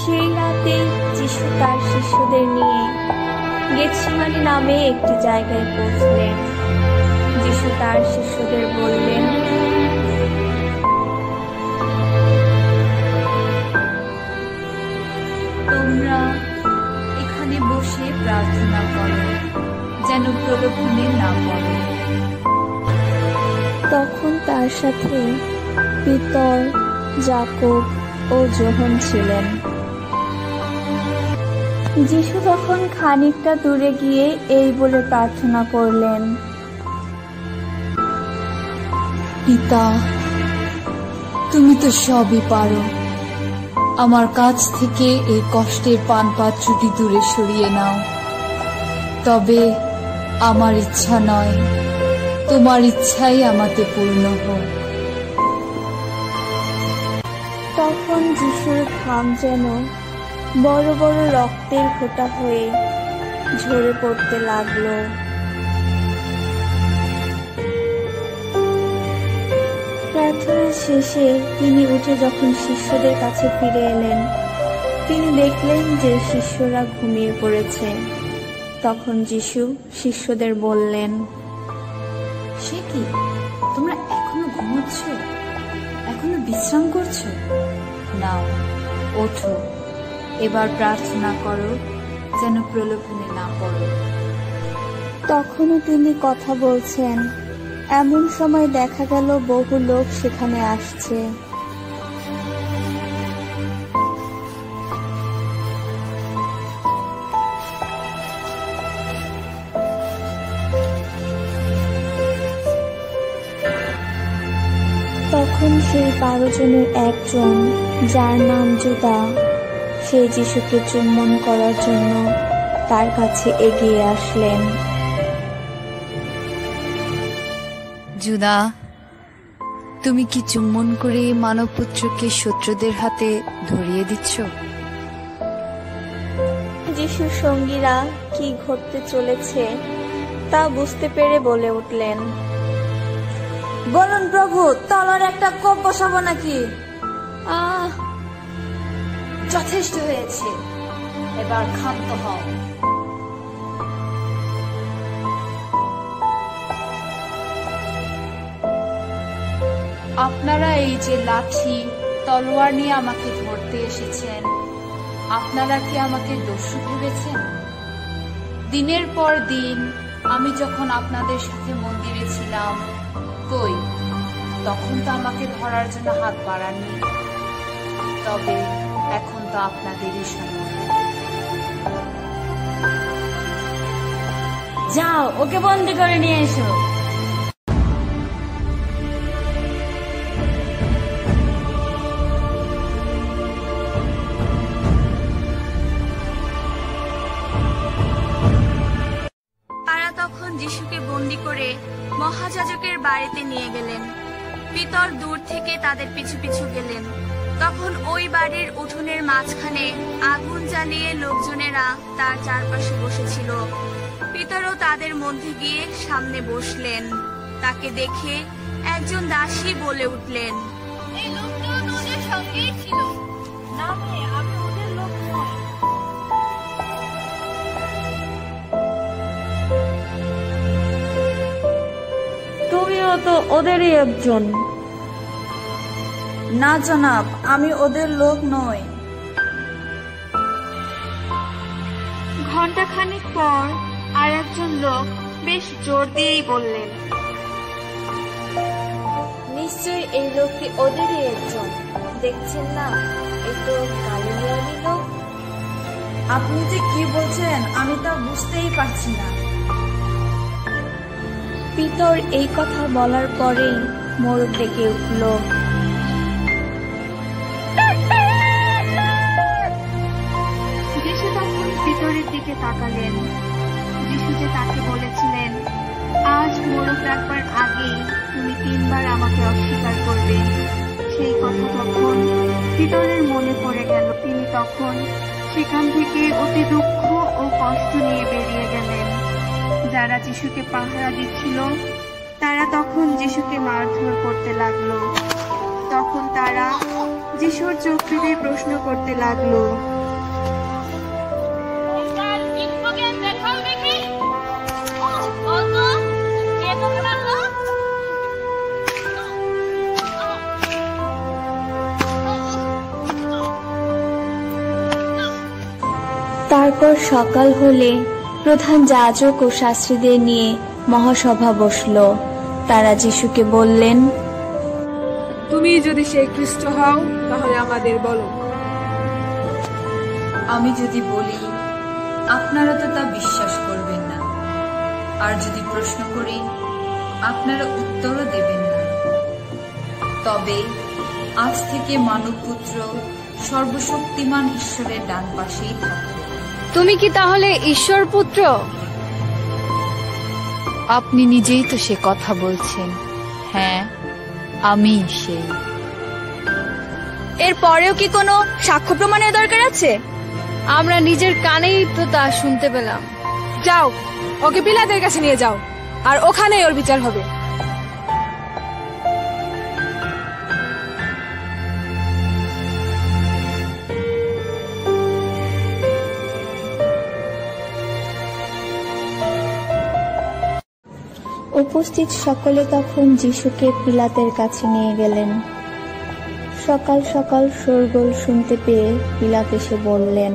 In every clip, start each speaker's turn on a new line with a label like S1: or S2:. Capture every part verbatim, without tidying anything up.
S1: সেই রাতে যিশু তার শিষ্যদের নিয়ে গেতসেমানি নামে একটি জায়গায় পৌঁছলেন। যিশু তার শিষ্যদের বললেন,
S2: তোমরা এখানে বসে প্রার্থনা করো, যেন প্রলোভনে না পড়ো।
S1: তখন তার সাথে পিতর, যাকব ও যোহন ছিলেন। যিশু তখন খানিকটা দূরে গিয়ে এই বলে প্রার্থনা করলেন,
S2: পিতা, তুমি তো সবই পারো, আমার কাছ থেকে এই কষ্টের পানপাত্রটি দূরে সরিয়ে নাও। তবে আমার ইচ্ছা নয়, তোমার ইচ্ছাই আমাতে পূর্ণ হোক।
S1: তখন যিশুর ঘাম যেন বড় বড় রক্তের ফোঁটা হয়ে ঝরে পড়তে লাগলো। প্রার্থনা শেষে তিনি উঠে যখন শিষ্যদের কাছে ফিরে এলেন, তিনি দেখলেন যে শিষ্যরা ঘুমিয়ে পড়েছে। তখন যিশু শিষ্যদের বললেন,
S2: সে কি, তোমরা এখনো ঘুমোচ্ছ, এখনো বিশ্রাম করছো? নাও, ওঠো, এবার প্রার্থনা করো, যেন প্রলোভনে না পড়ো।
S1: তখনও তিনি কথা বলছেন, এমন সময় দেখা গেল বহু লোক সেখানে আসছে। তখন সেই বারো জনের একজন, যার নাম জুদা, সে যিশুকে চুম্বন করার জন্য তার কাছে এগিয়ে আসলেন।
S2: জুদা, তুমি কি চুম্বন করে মানবপুত্রকে শত্রুদের হাতে ধরিয়ে দিচ্ছ?
S1: যিশুর সঙ্গীরা কি ঘটতে চলেছে তা বুঝতে পেরে বলে উঠলেন,
S3: বলুন প্রভু, তলার একটা কোপ বসাবো নাকি?
S2: আহ, যথেষ্ট হয়েছে, এবার ক্ষান্ত হও। আপনারা এই যে লাঠি তলোয়ার নিয়ে আমাকে ধরতে এসেছেন, আপনারা কি আমাকে দস্যু ভেবেছেন? দিনের পর দিন আমি যখন আপনাদের সাথে মন্দিরে ছিলাম, কই, তখন তো আমাকে ধরার জন্য হাত বাড়াননি। তবে এখন তো আপনাদেরই সময়।
S3: যাও, ওকে বন্দি করে নিয়ে এসো।
S1: তারা তখন যিশুকে বন্দি করে মহাযাজকের বাড়িতে নিয়ে গেলেন। পিতর দূর থেকে তাদের পিছু পিছু গেলেন। তখন ওই বাড়ির উঠোনের মাঝখানে আগুন জ্বালিয়ে লোকজনেরা তার চারপাশে বসেছিল। পিতরও তাদের মধ্যে গিয়ে সামনে বসলেন। তাকে দেখে একজন দাসী বলে উঠলেন, এই লোকটা ওদের সঙ্গেই ছিল। না ভাই, আমি ওদের লোক নই।
S3: তুমিও তো ওদেরই একজন। না জনাব, আমি ওদের লোক নই।
S1: ঘণ্টাখানেক পর আর একজন লোক বেশ জোর দিয়েই বললেন, নিশ্চয়ই এই লোকটি ওদেরই একজন। দেখছেন না, এই তো গালিলিয়ানি লোক।
S3: আপনি যে কি বলছেন আমি তা বুঝতেই পারছি না।
S1: পিতর এই কথা বলার পরেই মোরগ ডেকে উঠল। যিশু তখন পিতরের দিকে তাকালেন। যিশু যে তাকে বলেছিলেন, আজ মোরগ ডাকবার আগেই তুমি তিনবার আমাকে অস্বীকার করবে, সেই কথা তখন পিতরের মনে পড়ে গেল। তিনি তখন সেখান থেকে অতি দুঃখ ও কষ্ট নিয়ে বেরিয়ে গেলেন। যারা যিশুকে পাহারা দিচ্ছিল তারা তখন যিশুকে মারধর করতে লাগলো। তখন তারা যিশুর চোখ টিপে প্রশ্ন করতে লাগলো,
S4: তারপর সকাল হলে প্রধান যাজক ও শাস্ত্রীদের নিয়ে মহাসভা বসল। তারা যিশুকে বললেন,
S5: তুমি যদি সেই খ্রিস্ট হও তাহলে আমাদের বলো।
S2: আমি যদি বলি, আপনারা তো তা বিশ্বাস করবেন না, আর যদি প্রশ্ন করি, আপনারা উত্তরও দেবেন না। তবে আজ থেকে মানবপুত্র সর্বশক্তিমান ঈশ্বরের ডান পাশেই থাকবে।
S6: তুমি কি তাহলে ঈশ্বর পুত্র?
S7: আপনি নিজেই তো সে কথা বলছেন। হ্যাঁ, আমি সেই।
S6: এর পরেও কি কোনো সাক্ষ্য প্রমাণের দরকার আছে? আমরা নিজের কানেই তো তা শুনতে পেলাম।
S5: যাও, ওকে পিলাতের কাছে নিয়ে যাও, আর ওখানেই ওর বিচার হবে।
S4: উপস্থিত সকলে তখন যিশুকে পিলাতের কাছে নিয়ে গেলেন। সকাল সকাল শোরগোল শুনতে পেয়ে পিলাত এসে বললেন,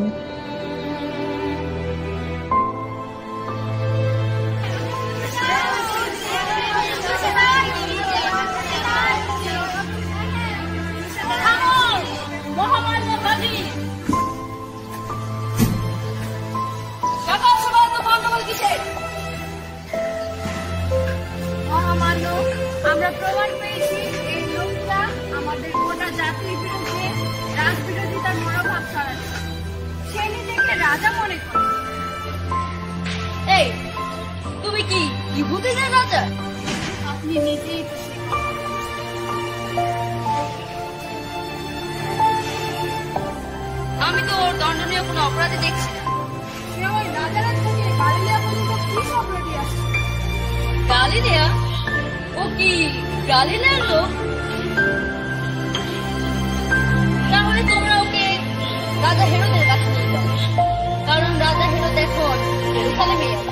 S1: মহামান্য, আমরা প্রমাণ পেয়েছি এই লোকটা আমাদের গোটা জাতির বিরুদ্ধে রাজবিরোধিতার মনোভাব ছড়াচ্ছে। সে নিজেকে রাজা মনে করে। এই, তুমি কি ইহুদিদের রাজা? আপনি নিজেই তো স্বীকার করেছেন। আমি তো ওর দণ্ডনীয় কোনো অপরাধী দেখছি না। সে ওই রাজারাজ থেকে গালিলিয়া পর্যন্ত কি অপরাধী আসছে? গালিলিয়া? ও কি গালিলিয়ার লোক? তাহলে তোমরা ওকে রাজা হেরোদের কাছে নিয়ে যাও, কারণ রাজা হেরোদ এখন জেরুজালেমে আছে।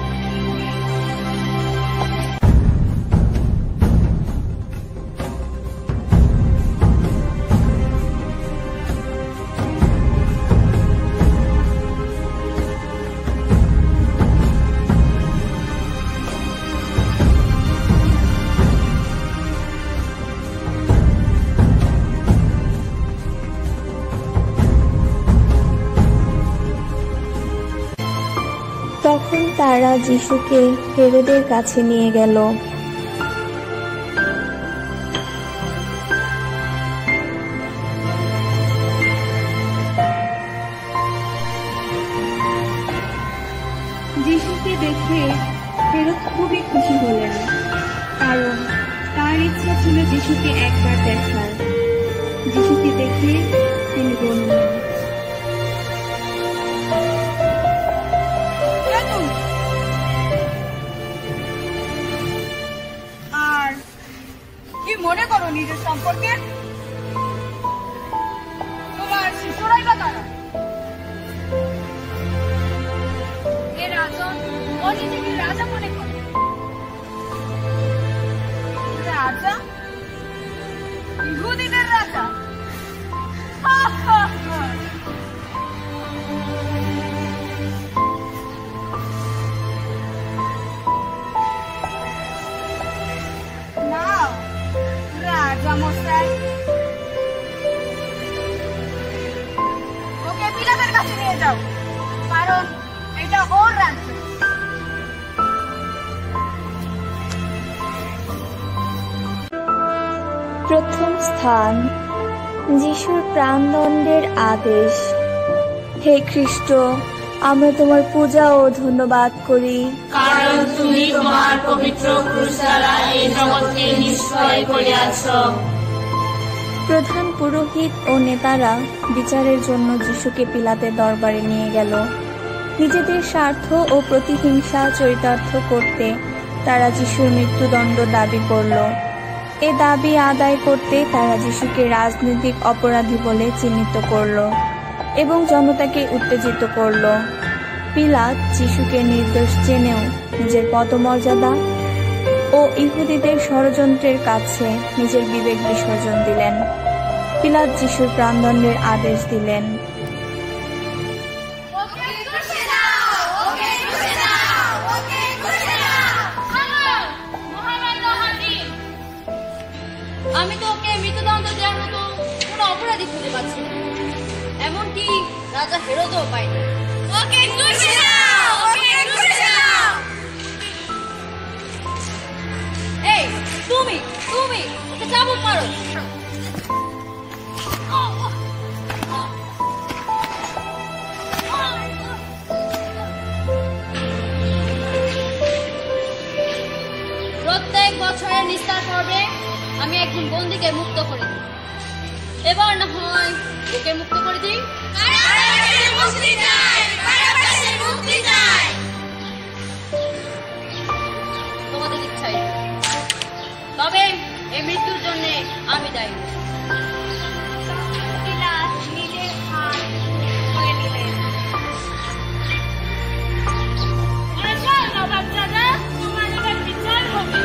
S4: তখন তারা যিশুকে হেরোদের কাছে নিয়ে গেল।
S8: যিশুকে দেখে হেরোদ খুবই খুশি হলেন, কারণ তার ইচ্ছা ছিল যিশুকে একবার দেখার। যিশুকে দেখে তিনি বললেন,
S1: আর কি মনে করো নিজের সম্পর্কে? তোমার শিশুরাই বা তারা? এ রাজন ও নিজেকে রাজা মনে করে। রাজা? ইহুদিদের রাজা? হা হা হা। না, রাজা মশাই, ওকে পিলাতের কাছে নিয়ে যাও, কারণ এটা ওর রাজ্য।
S4: প্রথম স্থান, যিশুর প্রাণদণ্ডের আদেশ। হে খ্রিস্ট, আমরা তোমার পূজা ও ধন্যবাদ করি,
S9: কারণ তুমি তোমার পবিত্র ক্রুশ দ্বারা এই জগৎকে নিষ্ক্রিয় করিয়াছ।
S4: প্রধান পুরোহিত ও নেতারা বিচারের জন্য যিশুকে পিলাতের দরবারে নিয়ে গেল। নিজেদের স্বার্থ ও প্রতিহিংসা চরিতার্থ করতে তারা যিশুর মৃত্যুদণ্ড দাবি করল। এ দাবি আদায় করতে তারা যিশুকে রাজনৈতিক অপরাধী বলে চিহ্নিত করল এবং জনতাকে উত্তেজিত করল। পিলাত যিশুকে নির্দোষ জেনেও নিজের পদমর্যাদা ও ইহুদিদের ষড়যন্ত্রের কাছে নিজের বিবেক বিসর্জন দিলেন। পিলাত যিশুর প্রাণদণ্ডের আদেশ দিলেন।
S1: ওকে
S6: দৃষ্টান্ত দেওয়ার মতো কোনো অপরাধী খুঁজে পাচ্ছি না। এমনকি রাজা হেরোদও পায়নি।
S1: ওকে খুশি দাও, ওকে খুশি দাও।
S6: এই তুমি তুমি ওকে চাবুক মারো। প্রত্যেক বছরের নিস্তার পর্বে আমি একজন বন্দীকে মুক্ত করে দিই। এবার না হয় ওকে মুক্ত করে দিই। তোমাদের ইচ্ছাই, তবে এই মৃত্যুর জন্য আমি দায়ী।
S1: নিজের হাত ধুয়ে নিলেন। বাচ্চারা, তোমার এবার বিচার হবে।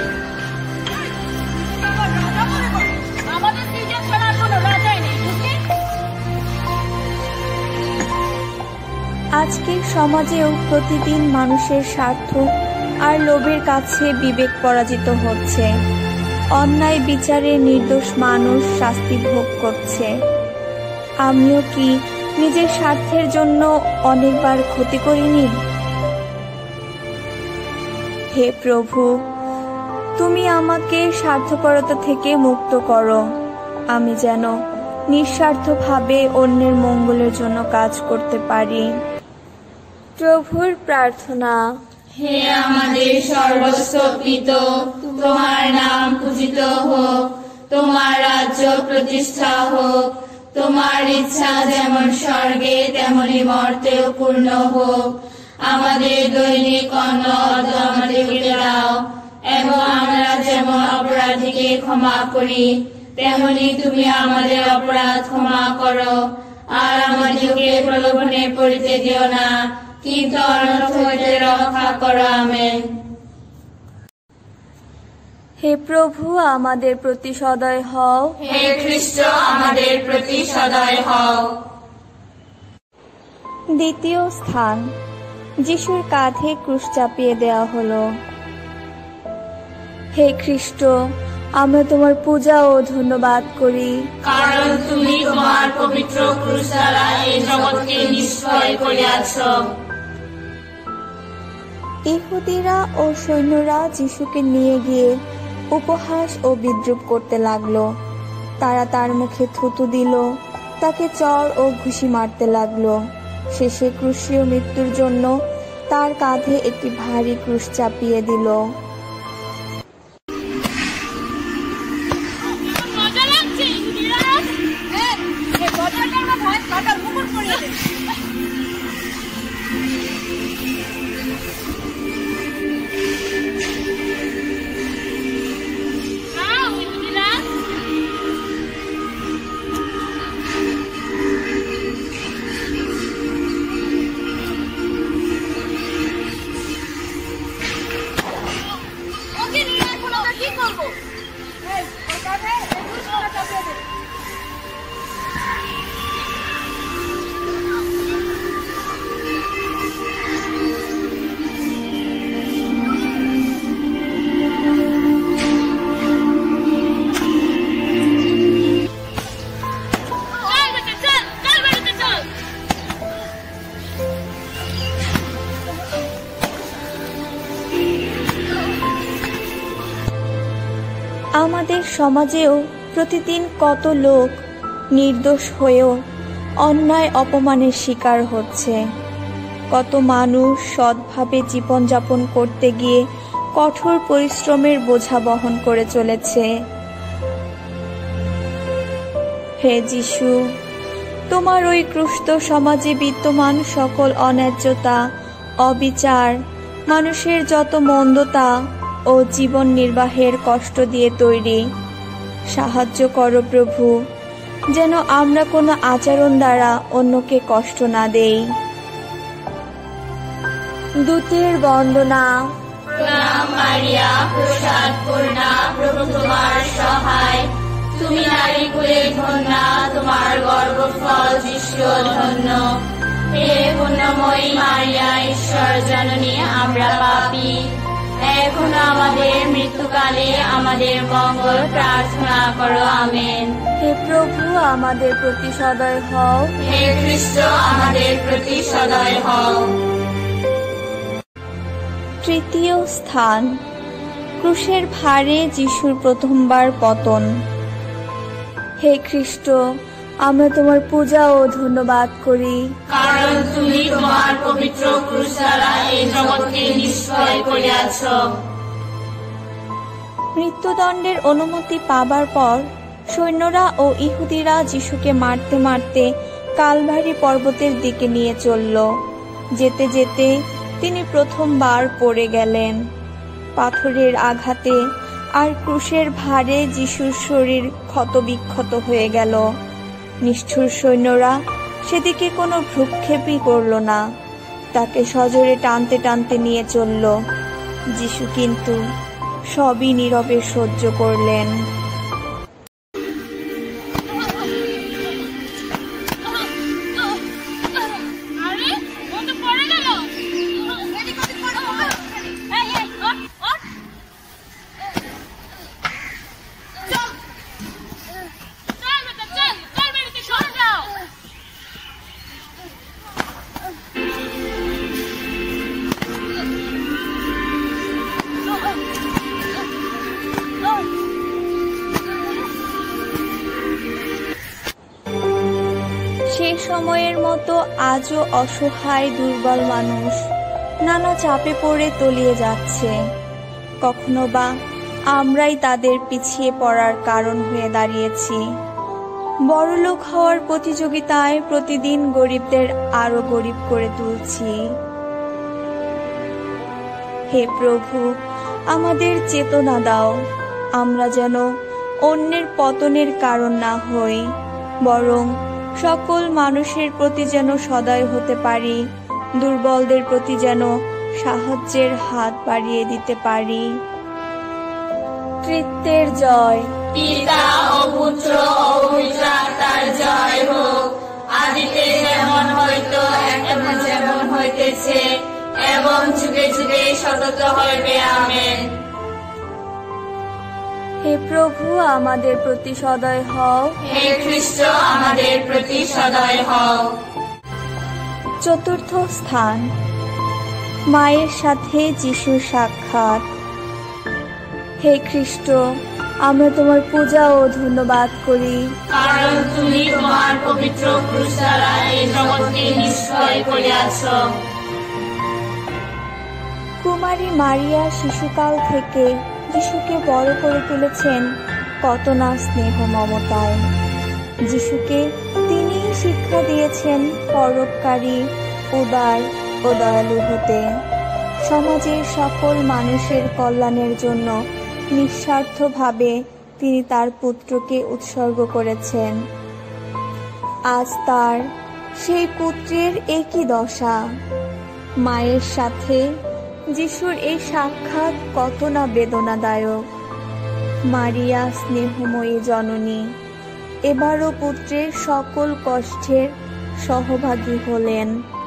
S6: আমাদের সিজন ছাড়া কোনো রাজাই নেই, বুঝলি?
S4: আজকের সমাজেও প্রতিদিন মানুষের স্বার্থ আর লোভের কাছে বিবেক পরাজিত হচ্ছে। অন্যায় বিচারে নির্দোষ মানুষ শাস্তি ভোগ করছে। আমিও কি নিজের স্বার্থের জন্য অনেকবার ক্ষতি করিনি? হে প্রভু, তুমি আমাকে স্বার্থপরতা থেকে মুক্ত করো, আমি যেন নিঃস্বার্থভাবে অন্যের মঙ্গলের জন্য কাজ করতে পারি। প্রভুর প্রার্থনা।
S9: হে আমাদের সর্বস্ব পিতা, তোমার নাম পূজিত হোক, তোমার রাজ্য প্রতিষ্ঠা হোক, তোমার ইচ্ছা যেমন স্বর্গে তেমনি মর্তেও পূর্ণ হোক। আমাদের দৈনিক অন্ন আমাদেরকে দাও, এবং আমরা যেমন অপরাধীকে ক্ষমা করি তেমনি তুমি আমাদের অপরাধ ক্ষমা করো। আর আমাদেরকে প্রলোভনে পড়িতে দিও না, কিন্তু অনর্থ হইতে রক্ষা করো। আমেন।
S4: হে প্রভু, আমাদের প্রতি সদয় হও।
S9: হে খ্রিস্ট, আমাদের প্রতি সদয় হও।
S4: দ্বিতীয় স্থান, যিশুর কাঁধে ক্রুশ চাপিয়ে দেওয়া হলো। হে খ্রিস্ট, আমরা তোমার পূজা ও ধন্যবাদ করি,
S9: কারণ তুমি তোমার পবিত্র ক্রুশ দ্বারা এই জগৎকে নিষ্ফল করিয়াছ।
S4: ইহুদিরা ও সৈন্যরা যিশুকে নিয়ে গিয়ে উপহাস ও বিদ্রুপ করতে লাগলো। তারা তার মুখে থুতু দিল, তাকে চর ও ঘুষি মারতে লাগলো। শেষে ক্রুশীয় মৃত্যুর জন্য তার কাঁধে একটি ভারী ক্রুশ চাপিয়ে দিল। আমাদের সমাজেও প্রতিদিন কত লোক নির্দোষ হয়েও অন্যায় অপমানের শিকার হচ্ছে। কত মানুষ সৎভাবে জীবনযাপন করতে গিয়ে কঠোর পরিশ্রমের বোঝা বহন করে চলেছে। হে যিশু, তোমার ওই ক্রুষ্ট সমাজে বিদ্যমান সকল অন্যায্যতা, অবিচার, মানুষের যত মন্দতা ও জীবন নির্বাহের কষ্ট দিয়ে তৈরি, সাহায্য করো প্রভু, যেন আমরা কোনো আচরণ দ্বারা অন্যকে কষ্ট না দেই। দূতের বন্দনা।
S9: প্রণাম মারিয়া, প্রসাদ পূর্ণা, প্রভু তোমার সহায়। তুমি নারী কুলে ধন্যা, তোমার গর্ভফল যিশু ধন্য। হে পুণ্যময়ী মারিয়া, ঈশ্বর জননী, আমরা পাপী এখন আমাদের মৃত্যুকালে আমাদের মঙ্গল প্রার্থনা করো। আমেন।
S4: হে প্রভু, আমাদের প্রতি সদয় হও।
S9: হে খ্রিস্ট, আমাদের প্রতি সদয় হও।
S4: তৃতীয় স্থান, ক্রুশের ভারে যিশুর প্রথমবার পতন। হে খ্রিস্ট, আমরা তোমার পূজা ও ধন্যবাদ করি,
S9: কারণ তুমি তোমার পবিত্র ক্রুশ দ্বারা এই জগৎকে নিষ্ফল করিয়াছ।
S4: মৃত্যুদণ্ডের অনুমতি পাবার পর সৈন্যরা ও ইহুদিরা যিশুকে মারতে মারতে কালভারি পর্বতের দিকে নিয়ে চলল। যেতে যেতে তিনি প্রথমবার পড়ে গেলেন। পাথরের আঘাতে আর ক্রুশের ভারে যিশুর শরীর ক্ষতবিক্ষত হয়ে গেল। নিষ্ঠুর সৈন্যরা সেদিকে কোনো ভ্রুক্ষেপই করল না, তাকে সজোরে টানতে টানতে নিয়ে চলল। যিশু কিন্তু সবই নীরবে সহ্য করলেন। সে সময়ের মতো আজও অসহায় দুর্বল মানুষ নানা চাপে পড়ে তলিয়ে যাচ্ছে। কখনো বা আমরাই তাদের পিছিয়ে পড়ার কারণ হয়ে দাঁড়িয়েছি। বড়লোক হওয়ার প্রতিযোগিতায় প্রতিদিন গরিবদের আরো গরিব করে তুলছি। হে প্রভু, আমাদের চেতনা দাও, আমরা যেন অন্যের পতনের কারণ না হই, বরং সকল মানুষের প্রতি যেন সদয় হতে পারি, দুর্বলদের প্রতি যেন সাহায্যের হাত বাড়িয়ে দিতে পারি। তৃতীয়ের জয়।
S9: পিতা ও পুত্র ও পবিত্র আত্মার জয় হোক, আদিতে যেমন হইতো এখন যেমন হইতেছে এবং যুগে যুগে সতত হইবে। আমেন।
S4: হে প্রভু, আমাদের প্রতি সদয় হও।
S9: হে খ্রিস্ট, আমাদের প্রতি সদয় হও।
S4: চতুর্থ স্থান, মায়ের সাথে যিশুর সাক্ষাৎ। হে খ্রিস্ট, আমরা তোমার পূজা ও ধন্যবাদ করি,
S9: কারণ তুমি তোমার পবিত্র ক্রুশ দ্বারা এই জগৎকে নিষ্ফল করিয়াছ।
S4: কুমারী মারিয়া শিশুকাল থেকে যিশুকে বড় করে তুলেছেন কত না স্নেহ মমতায়। যিশুকে তিনিই শিক্ষা দিয়েছেন পরোপকারী, উদার ও দয়ালু হতে। সমাজের সকল মানুষের কল্যাণের জন্য নিঃস্বার্থভাবে তিনি তার পুত্রকে উৎসর্গ করেছেন। আজ তার সেই পুত্রের একই দশা। মায়ের সাথে যিশুর এই সাক্ষাৎ কত না বেদনাদায়ক। মারিয়া স্নেহময়ী জননী এবারও পুত্রের সকল কষ্টের সহভাগী হলেন।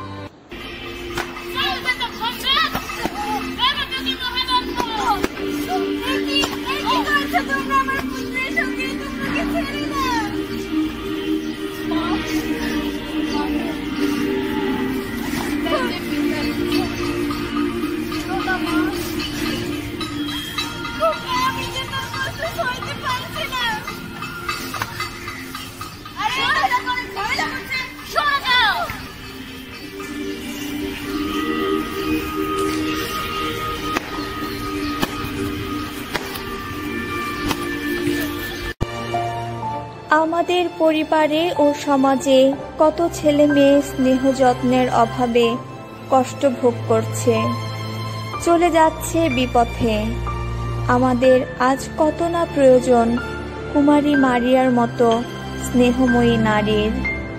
S4: আমাদের পরিবারে ও সমাজে কত ছেলে মেয়ে স্নেহ যত্নের অভাবে কষ্ট ভোগ করছে, চলে যাচ্ছে বিপথে। আমাদের আজ কত না প্রয়োজন কুমারী মারিয়ার মতো স্নেহময়ী নারীর।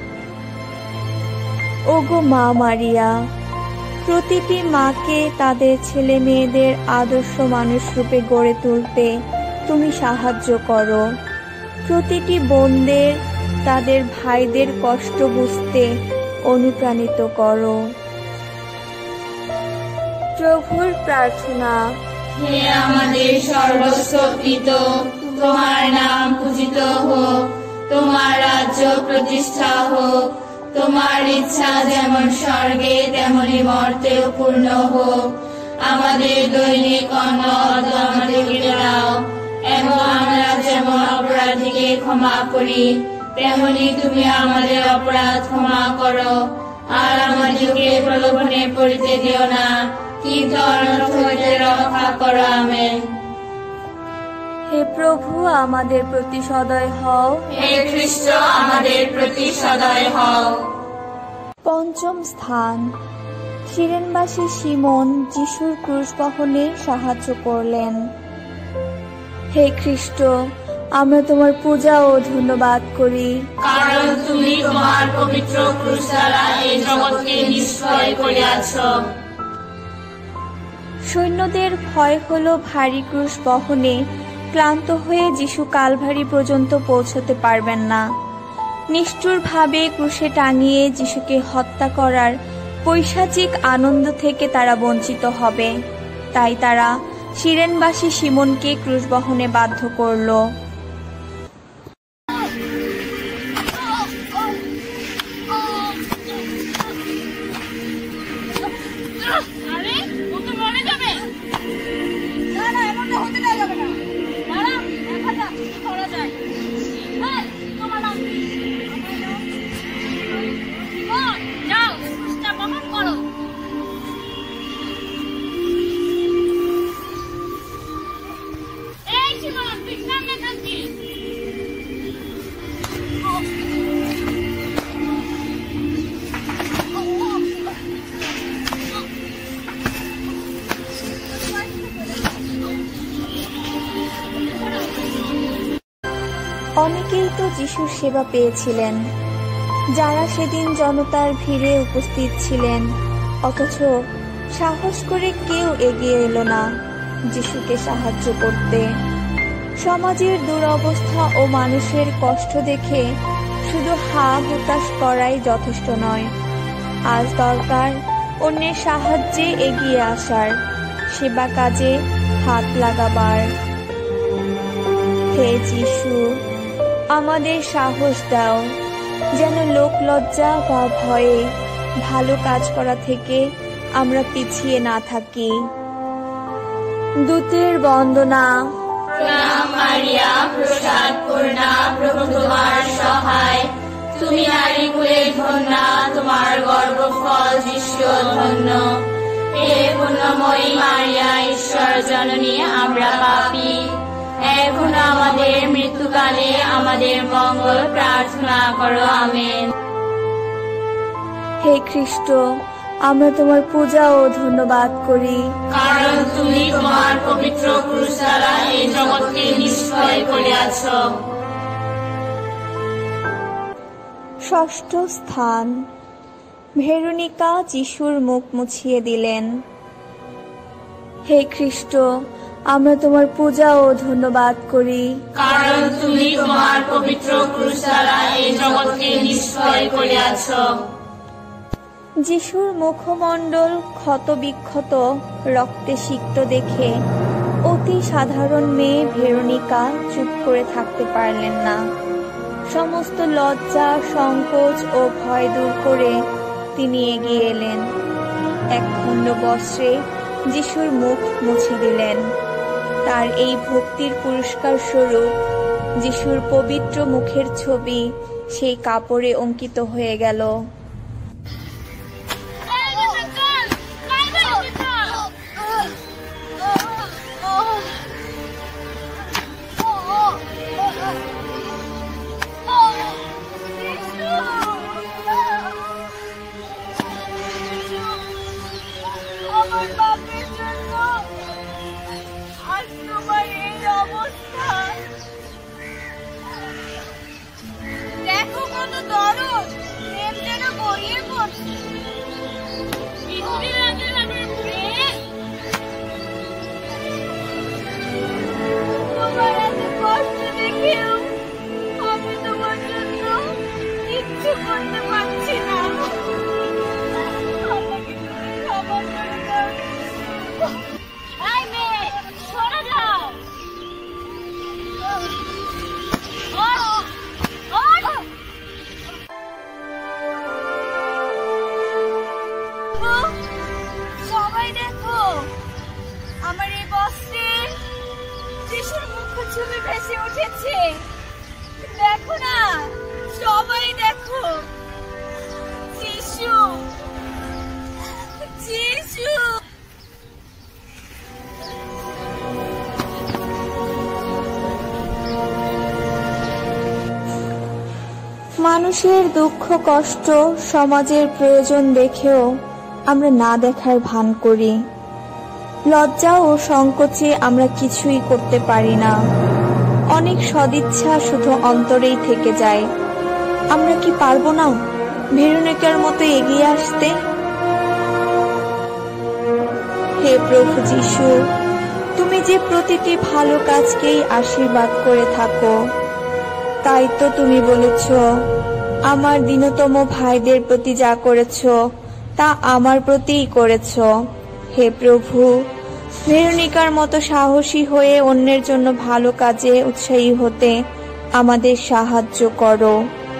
S4: ওগো মা মারিয়া, প্রতিটি মাকে তাদের ছেলে মেয়েদের আদর্শ মানুষ রূপে গড়ে তুলতে তুমি সাহায্য করো। প্রতিটি বোনদের তাদের ভাইদের কষ্ট বুঝতে অনুপ্রাণিত করো। প্রভুর প্রার্থনা।
S9: হে আমাদের সর্বস্ব পিতা, তোমার নাম পূজিত হোক, তোমার রাজ্য প্রতিষ্ঠা হোক, তোমার ইচ্ছা যেমন স্বর্গে তেমনি মর্তেও পূর্ণ হোক। আমাদের দৈনিক অন্ন আমাদেরকে দাও, এবং আমরা যেমন অপরাধীকে ক্ষমা করি তেমনি তুমি আমাদের অপরাধ ক্ষমা করো। আর আমাদেরকে প্রলোভনে পড়িতে দিও না, কিন্তু অনর্থ হইতে রক্ষা করো। আমেন।
S4: হে প্রভু, আমাদের প্রতি সদয় হও।
S9: হে খ্রিস্ট, আমাদের প্রতি সদয় হও।
S4: পঞ্চম স্থান, সিরেনবাসী সিমন যিশুর ক্রুশ বহনে সাহায্য করলেন। হে খ্রিস্ট, আমরা তোমার পূজা ও ধন্যবাদ করি,
S9: কারণ তুমি তোমার পবিত্র ক্রুশ দ্বারা এই জগৎকে নিষ্ফল করিয়াছ।
S4: সৈন্যদের ভয় হলো ভারী ক্রুশ বহনে ক্লান্ত হয়ে যিশু কালভারি পর্যন্ত পৌঁছতে পারবেন না। নিষ্ঠুরভাবে ক্রুশে টাঙিয়ে যিশুকে হত্যা করার পৈশাচিক আনন্দ থেকে তারা বঞ্চিত হবে। তাই তারা সিরেনবাসী সিমনকে ক্রুশ বহনে বাধ্য করল। অনেকেই তো যিশুর সেবা পেয়েছিলেন, যারা সেদিন জনতার ভিড়ে উপস্থিত ছিলেন, অথচ সাহস করে কেউ এগিয়ে এলো না যিশুকে সাহায্য করতে। সমাজের দুরবস্থা ও মানুষের কষ্ট দেখে শুধু হা হুতাশ করাই যথেষ্ট নয়, আজ দরকার অন্যের সাহায্যে এগিয়ে আসার, সেবা কাজে হাত লাগাবার। হে যিশু, আমাদের সাহস দাও, যেন লোক লজ্জা বা ভয়ে ভালো কাজ করা থেকে আমরা পিছিয়ে না থাকি। দূতের বন্দনা।
S9: প্রণাম মারিয়া, প্রসাদ পূর্ণা, প্রভু তোমার সহায়। তুমি নারীকুলে ধন্যা, তোমার গর্ভফল যিশু ধন্য। হে পুণ্যময়ী মারিয়া, ঈশ্বর জননী, আমরা পাপী, এখন আমাদের মৃত্যুকালে আমাদের মঙ্গল প্রার্থনা করো। আমেন।
S4: হে খ্রিস্ট, আমরা তোমার পূজা ও ধন্যবাদ করি,
S9: কারণ তুমি তোমার পবিত্র ক্রুশ দ্বারা এই জগৎকে নিষ্ফল করিয়াছ।
S4: ষষ্ঠ স্থান, ভেরোনিকা যিশুর মুখ মুছিয়ে দিলেন। হে খ্রিস্ট, আমরা তোমার পূজা ও ধন্যবাদ করি,
S9: কারণ তুমি তোমার পবিত্র ক্রুশ দ্বারা এই জগৎকে নিষ্ফল করিয়াছ।
S4: যিশুর মুখমণ্ডল ক্ষত বিক্ষত, রক্তে সিক্ত দেখে অতি সাধারণ মেয়ে ভেরোনিকা চুপ করে থাকতে পারলেন না। সমস্ত লজ্জা, সংকোচ ও ভয় দূর করে তিনি এগিয়ে এলেন। এক খণ্ড বস্ত্রে যিশুর মুখ মুছে দিলেন। তার এই ভক্তির পুরস্কার স্বরূপ যিশুর পবিত্র মুখের ছবি সেই কাপড়ে অঙ্কিত হয়ে গেল।
S1: দেখো কত দরদ, প্রেম যেন গড়িয়ে পড়ছে। তোমার এত কষ্ট দেখেও আমি তোমার জন্য কিচ্ছু করতে পারছি না। আমাকে তুমি ক্ষমা করে দাও। এই মেয়ে, দেখো, সবাই দেখো, আমার এই বস্ত্রে যিশুর মুখছবি ভেসে উঠেছে। দেখো না, সবাই দেখো, যিশু, যিশু।
S4: মানুষের দুঃখ কষ্ট সমাজের প্রয়োজন দেখেও আমরা না দেখার ভান করি। লজ্জা ও সংকোচে আমরা কিছুই করতে পারি না। অনেক সদিচ্ছা শুধু অন্তরেই থেকে যায়। আমরা কি পারবো না ভেরোনিকার মতো এগিয়ে আসতে? হে প্রভু যিশু, তুমি যে প্রতিটি ভালো কাজকেই আশীর্বাদ করে থাকো, তাই তো তুমি বলেছ, আমার দীনতম ভাইদের প্রতি যা করেছ তা আমার প্রতিই করেছ। হে প্রভু, ভেরোনিকার মতো সাহসী হয়ে অন্যের জন্য ভালো কাজে উৎসাহী হতে আমাদের সাহায্য করো।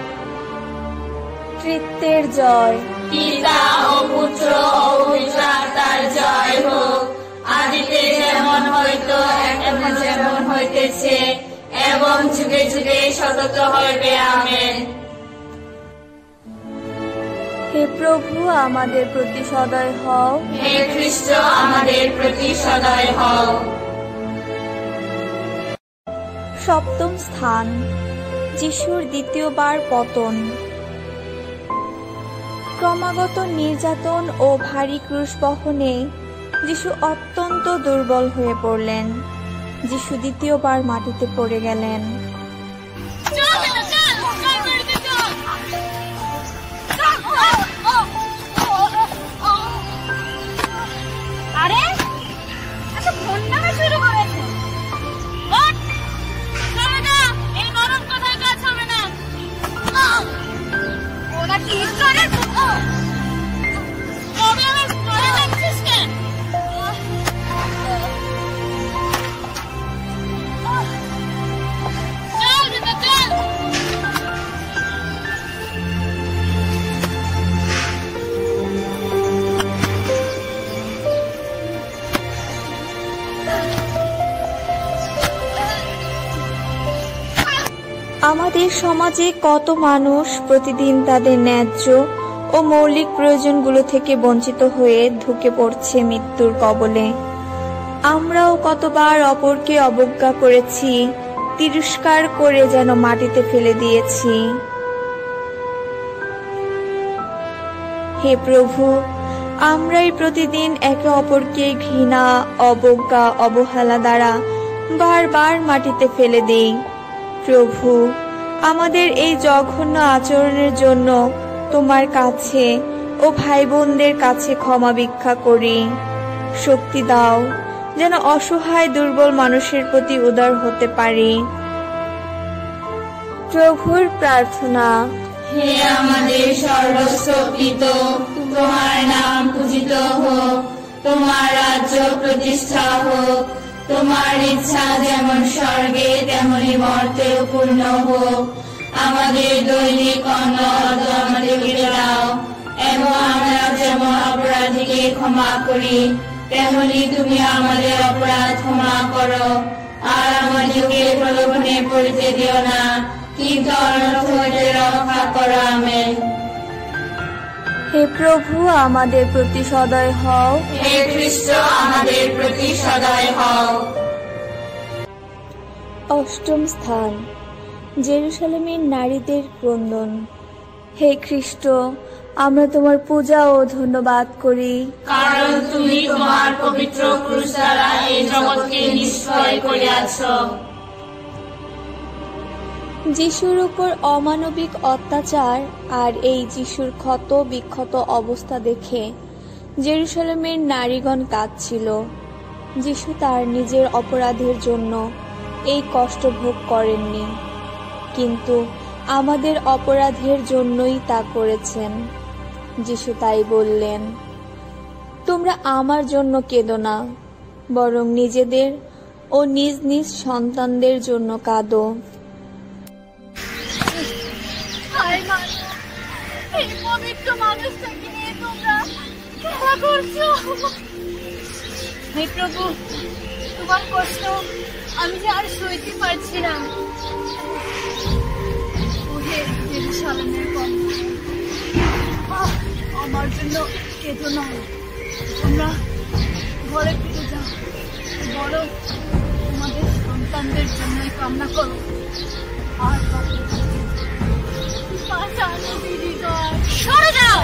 S4: তৃত্বের জয়।
S9: পিতা ও পুত্র ও পবিত্র আত্মার জয় হোক, আদিতে যেমন হইতো এখন যেমন হইতেছে এবং যুগে যুগে সতত হইবে। আমেন।
S4: হে প্রভু, আমাদের প্রতি সদয় হও।
S9: হে খ্রিস্ট, আমাদের প্রতি সদয় হও।
S4: সপ্তম স্থান, যিশুর দ্বিতীয়বার পতন। ক্রমাগত নির্যাতন ও ভারী ক্রুশ বহনে যিশু অত্যন্ত দুর্বল হয়ে পড়লেন। যিশু দ্বিতীয়বার মাটিতে পড়ে গেলেন।
S1: আরে আচ্ছা, বন্যাটা শুরু করেছে। এই নরম কথায় কাজ হবে না। ওরা কি করে?
S4: আমাদের সমাজে কত মানুষ প্রতিদিন তাদের ন্যায্য ও মৌলিক প্রয়োজনগুলো থেকে বঞ্চিত হয়ে ঢুকে পড়ছে মৃত্যুর কবলে। আমরাও কতবার অপরকে অবজ্ঞা করেছি, তিরস্কার করে যেন মাটিতে ফেলে দিয়েছি। হে প্রভু, আমরাই প্রতিদিন একে অপরকে ঘৃণা, অবজ্ঞা, অবহেলা দ্বারা বারবার মাটিতে ফেলে দিই। প্রভু, আমাদের এই জঘন্য আচরণের জন্য তোমার কাছে ও ভাই বোনদের কাছে ক্ষমা ভিক্ষা করি। শক্তি দাও যেন অসহায় দুর্বল মানুষের প্রতি উদার হতে পারি। প্রভুর প্রার্থনা।
S9: হে আমাদের সর্বস্ব পিতা, তোমার নাম পূজিত হোক, তোমার রাজ্য প্রতিষ্ঠা হোক, তোমার ইচ্ছা যেমন স্বর্গে তেমনি মর্তেও পূর্ণ হোক। আমাদের দৈনিক অন্ন আমাদেরকে দাও, এবং আমরা যেমন অপরাধীকে ক্ষমা করি তেমনি তুমি আমাদের অপরাধ ক্ষমা করো। আর আমাদেরকে প্রলোভনে পড়িতে দিও না, কিন্তু অনর্থ হইতে রক্ষা করো। আমেন।
S4: হে প্রভু, আমাদের প্রতি সদয় হও।
S9: হে খ্রিস্ট, আমাদের প্রতি সদয় হও।
S4: অষ্টম স্থান, জেরুসালেমের নারীদের ক্রন্দন। হে খ্রিস্ট, আমরা তোমার পূজা ও ধন্যবাদ করি,
S9: কারণ তুমি তোমার পবিত্র ক্রুশ দ্বারা এই জগৎকে নিষ্ফল করিয়াছ।
S4: যিশুর উপর অমানবিক অত্যাচার আর এই যিশুর ক্ষত বিক্ষত অবস্থা দেখে জেরুসালেমের নারীগণ কাঁদছিল। যিশু তার নিজের অপরাধের জন্য এই কষ্ট ভোগ করেননি, কিন্তু আমাদের অপরাধের জন্যই তা করেছেন। যিশু তাই বললেন, তোমরা আমার জন্য কেঁদো না, বরং নিজেদের ও নিজ নিজ সন্তানদের জন্য কাঁদো।
S1: এই পবিত্র মানুষটাকে নিয়ে তোমরা
S6: করছো? হে প্রভু, তোমার কষ্ট আমি যে আর সইতে পারছি না। ওহে জেরুসালেমের কন্যা, আহ, আমার জন্য কেঁদো না, তোমরা ঘরে ফিরে যাও, বড় তোমাদের সন্তানদের জন্যই কামনা করো। আর সরে যাও।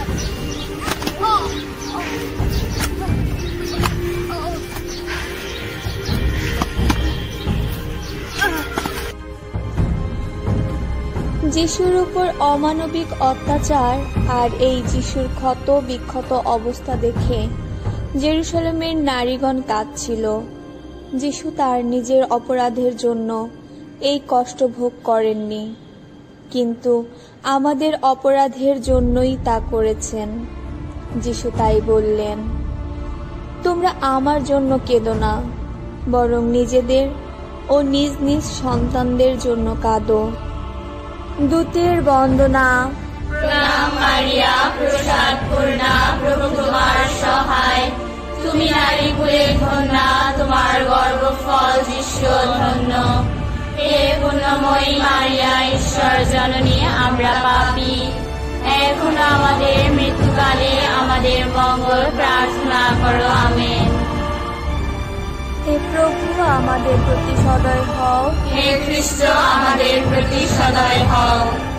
S4: যিশুর উপর অমানবিক অত্যাচার আর এই যিশুর ক্ষত বিক্ষত অবস্থা দেখে জেরুসালেমের নারীগণ কাঁদছিল। যিশু তার নিজের অপরাধের জন্য এই কষ্ট ভোগ করেননি, কিন্তু আমাদের অপরাধের জন্যই তা করেছেন। যিশু তাই বললেন, তোমরা আমার জন্য কেঁদো না, বরং নিজেদের ও নিজ নিজ সন্তানদের জন্য কাঁদো। দূতের বন্দনা।
S9: প্রণাম মারিয়া, প্রসাদ পূর্ণা, প্রভু তোমার সহায়। তুমি নারী কুলে ধন্যা, তোমার গর্ভফল যিশু ধন্য। হে পুণ্যময়ী মারিয়া, ঈশ্বর জননী, আমরা পাপী, এখন আমাদের মৃত্যুকালে আমাদের মঙ্গল প্রার্থনা করো। আমেন।
S4: হে প্রভু, আমাদের প্রতি সদয় হও।
S9: হে খ্রিস্ট, আমাদের প্রতি সদয় হও।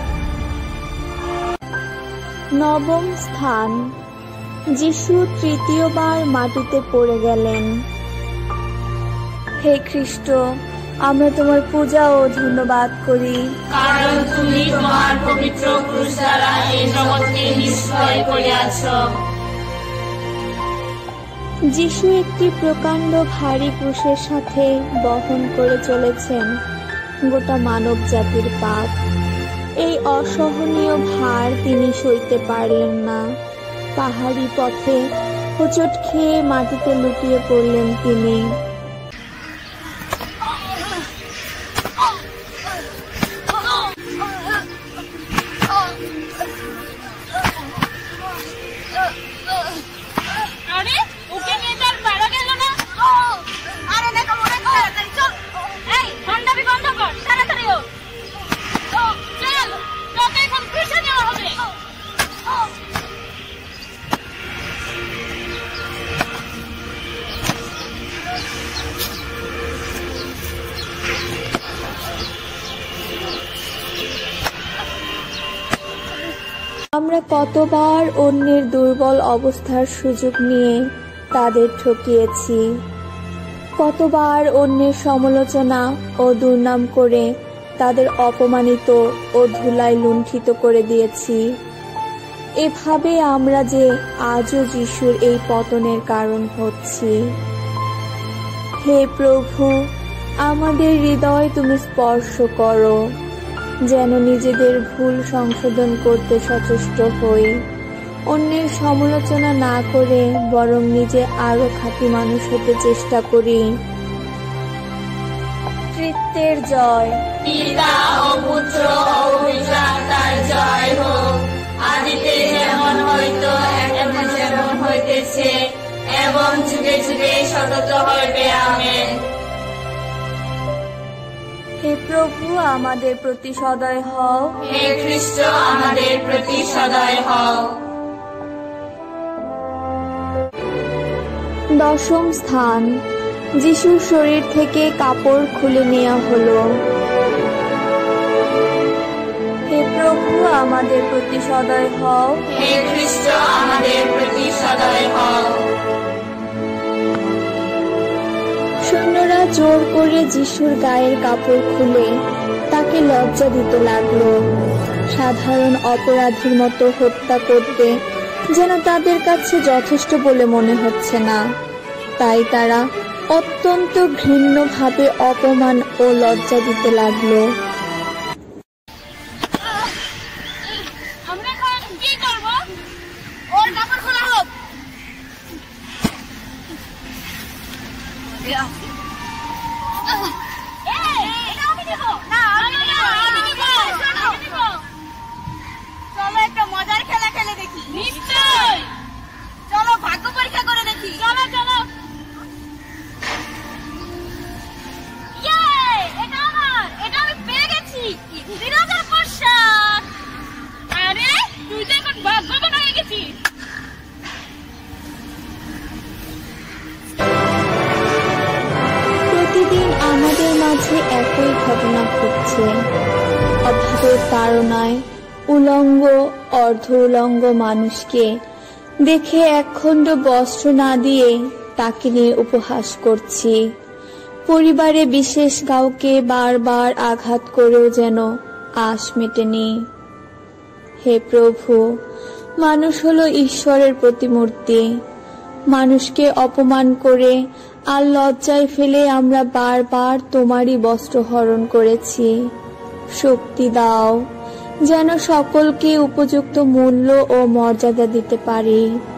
S4: নবম স্থান। যিশু তৃতীয়বার মাটিতে পড়ে গেলেন। হে খ্রিস্ট, আমরা তোমার পূজা ও ধন্যবাদ করি,
S9: কারণ তুমি তোমার পবিত্র ক্রুশ দ্বারা এই জগৎকে নিষ্ফল করিয়াছ।
S4: যিশু একটি প্রকাণ্ড ভারী ক্রুশের সাথে বহন করে চলেছেন গোটা মানব জাতির পাপ। এই অসহনীয় ভার তিনি সইতে পারলেন না। পাহাড়ি পথে হোঁচট খেয়ে মাটিতে লুটিয়ে পড়লেন তিনি। আমরা কতবার অন্যের দুর্বল অবস্থার সুযোগ নিয়ে তাদের ঠকিয়েছি, কতবার অন্যের সমালোচনা ও দুর্নাম করে তাদের অপমানিত ও ধুলায় লুণ্ঠিত করে দিয়েছি। এভাবে আমরা যে আজও যিশুর এই পতনের কারণ হচ্ছি। হে প্রভু, আমাদের হৃদয় তুমি স্পর্শ করো, যেন নিজেদের ভুল সংশোধন করতে সচেষ্ট হই, অন্যের সমালোচনা না করে বরং নিজে আরো খাঁটি মানুষ হতে চেষ্টা করি। তৃত্বের জয়।
S9: পিতা ও পুত্র ও পবিত্র আত্মার জয় হোক, আদিতে যেমন হইত, এখন যেমন হইতেছে, এবং যুগে যুগে সতত হইবে। আমেন।
S4: হে প্রভু, আমাদের প্রতি সদয় হও।
S9: হে খ্রিস্ট, আমাদের প্রতি সদয় হও।
S4: দশম স্থান। যিশুর শরীর থেকে কাপড় খুলে নেওয়া হলো। হে প্রভু, আমাদের প্রতি সদয় হও।
S9: হে খ্রিস্ট, আমাদের প্রতি সদয় হও।
S4: সৈন্যরা জোর করে যিশুর গায়ের কাপড় খুলে তাকে লজ্জা দিতে লাগলো। সাধারণ অপরাধীর মতো হত্যা করতে যেন তাদের কাছে যথেষ্ট বলে মনে হচ্ছে না, তাই তারা অত্যন্ত ঘৃণ্যভাবে অপমান ও লজ্জা দিতে লাগলো।
S6: আমরা এখন কি করব? ওর কাপড় খোলা হোক। চলো একটা মজার খেলা খেলে দেখি। নিশ্চয়, চলো।
S4: দুর্ঘটনা ঘটছে। অভাবের তাড়নায় উলঙ্গ অর্ধ উলঙ্গ মানুষকে দেখে একখণ্ড বস্ত্র না দিয়ে তাকে নিয়ে উপহাস করছি। পরিবারে বিশেষ কাউকে বারবার আঘাত করেও যেন আশ মেটেনি। হে প্রভু, মানুষ হলো ঈশ্বরের প্রতিমূর্তি। মানুষকে অপমান করে আর লজ্জায় ফেলে আমরা বারবার তোমারই বস্ত্র হরণ করেছি। শক্তি দাও যেন সকলকে উপযুক্ত মূল্য ও মর্যাদা দিতে পারি।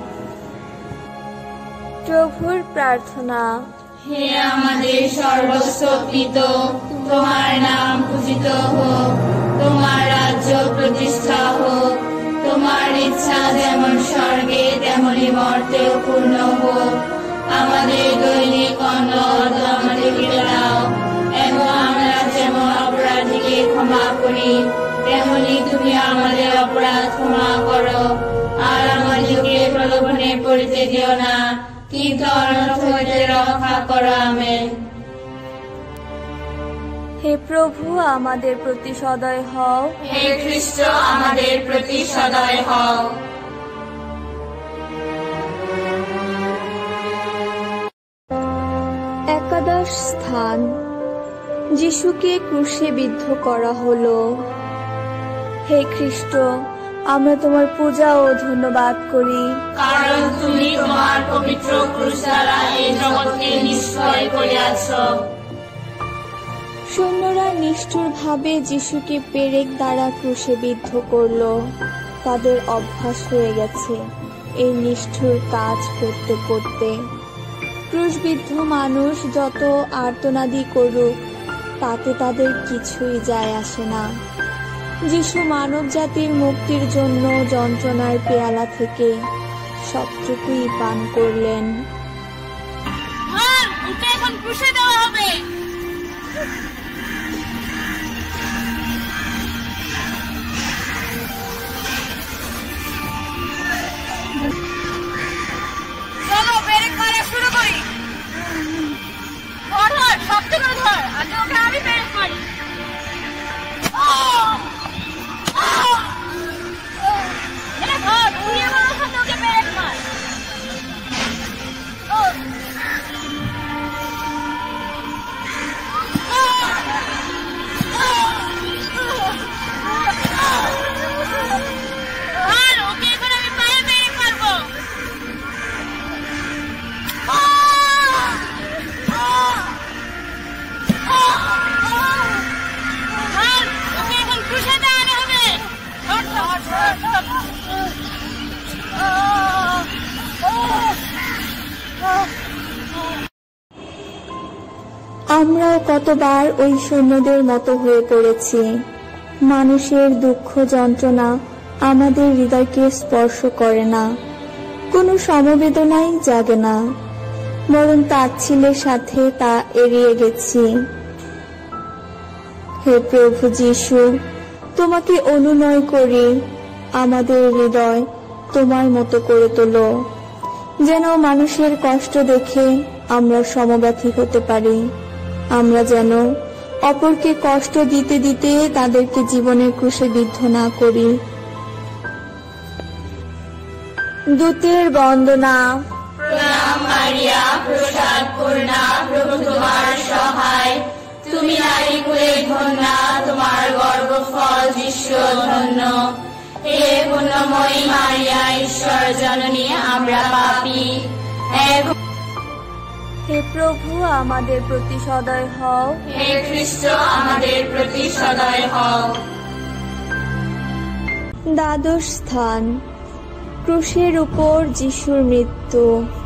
S4: প্রভুর প্রার্থনা।
S9: হে আমাদের সর্বস্ব পিতা, তোমার নাম পূজিত হোক, তোমার রাজ্য প্রতিষ্ঠা হোক, তোমার ইচ্ছা যেমন স্বর্গে তেমনি মর্তেও পূর্ণ হোক। আমাদের দৈনিক অন্ন আমাদেরকে দাও, এবং আমরা যেমন অপরাধীকে ক্ষমা করি তেমনি তুমি আমাদের অপরাধ ক্ষমা করো। আর আমাদেরকে প্রলোভনে পড়িতে দিও না, কিন্তু অনর্থ হইতে রক্ষা করো। আমেন।
S4: হে প্রভু, আমাদের প্রতি সদয় হও।
S9: হে খ্রিস্ট, আমাদের প্রতি সদয় হও।
S4: একাদশ স্থান। যিশুকে ক্রুশে বিদ্ধ করা হলো। হে খ্রিস্ট, আমরা তোমার পূজা ও ধন্যবাদ করি,
S9: কারণ তুমি তোমার পবিত্র ক্রুশ দ্বারা এই জগৎকে নিশ্চয় করিয়াছ।
S4: সৈন্যরা নিষ্ঠুর ভাবে যিশুকে পেরেক দ্বারা ক্রুশে বিদ্ধ করল। তাদের অভ্যাস হয়ে গেছে এই নিষ্ঠুর কাজ করতে করতে। ক্রুশবিদ্ধ মানুষ যত আর্তনাদি করুক তাতে তাদের কিছুই যায় আসে না। যিশু মানব জাতির মুক্তির জন্য যন্ত্রণার পেয়ালা থেকে সবটুকুই পান করলেন।
S6: এখন ক্রুশে দেওয়া হবে। চলো পেরেক মারা শুরু করি। ধর ধর, শক্ত করে ধর, আগে ওকে আমি পেরেক মারি। এটা ধর, তুই আমার ওখানে ওকে পেরেক মার। আর ওকে এখন আমি পায়ে পেরেক মারবো। ওকে এখন ক্রুশে দেওয়ানো হবে।
S4: আমরাও কতবার ওই সৈন্যদের মতো হয়ে পড়েছি। মানুষের দুঃখ যন্ত্রণা আমাদের হৃদয়কে স্পর্শ করে না, কোনো সমবেদনাই জাগে না, বরং তাচ্ছিল্যের সাথে তা এড়িয়ে গেছি। হে প্রভু যিশু, তোমাকে অনুনয় করি, আমাদের হৃদয় তোমার মতো করে তোলো, যেন মানুষের কষ্ট দেখে আমরা সমব্যথী হতে পারি। আমরা যেন অপরকে কষ্ট দিতে দিতে তাদেরকে জীবনের ক্রুশে বিদ্ধ না করি। দূতের বন্দনা।
S9: প্রণাম মারিয়া, প্রসাদ পূর্ণা, প্রভু তোমার সহায়। তুমি নারী কুলে ধন্যা, তোমার গর্ভফল যিশু ধন্য। হে পুণ্যময়ী মারিয়া, ঈশ্বর জননী, আমরা পাপী।
S4: হে প্রভু, আমাদের প্রতি সদয় হও।
S9: হে খ্রিস্ট, আমাদের প্রতি সদয় হও।
S4: দ্বাদশ স্থান। ক্রুশের উপর যিশুর মৃত্যু।